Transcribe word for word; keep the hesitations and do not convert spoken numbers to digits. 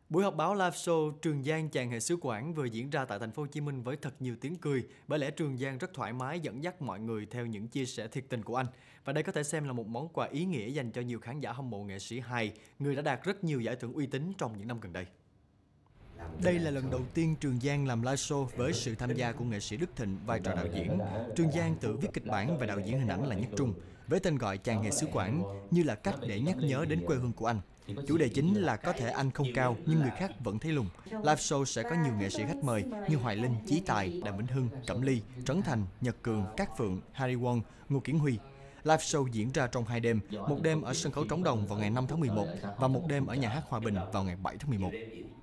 Buổi họp báo live show Trường Giang chàng hề sứ Quảng vừa diễn ra tại thành phố Hồ Chí Minh với thật nhiều tiếng cười, bởi lẽ Trường Giang rất thoải mái dẫn dắt mọi người theo những chia sẻ thiệt tình của anh. Và đây có thể xem là một món quà ý nghĩa dành cho nhiều khán giả hâm mộ nghệ sĩ hài, người đã đạt rất nhiều giải thưởng uy tín trong những năm gần đây. Đây là lần đầu tiên Trường Giang làm live show với sự tham gia của nghệ sĩ Đức Thịnh vai trò đạo diễn. Trường Giang tự viết kịch bản và đạo diễn hình ảnh là Nhất Trung, với tên gọi chàng hề sứ Quảng như là cách để nhắc nhớ đến quê hương của anh. Chủ đề chính là có thể anh không cao nhưng người khác vẫn thấy lùn. Live show sẽ có nhiều nghệ sĩ khách mời như Hoài Linh, Chí Tài, Đàm Vĩnh Hưng, Cẩm Ly, Trấn Thành, Nhật Cường, Cát Phượng, Harry Won, Ngô Kiến Huy. Live show diễn ra trong hai đêm, một đêm ở sân khấu Trống Đồng vào ngày năm tháng mười một và một đêm ở nhà hát Hòa Bình vào ngày bảy tháng mười một.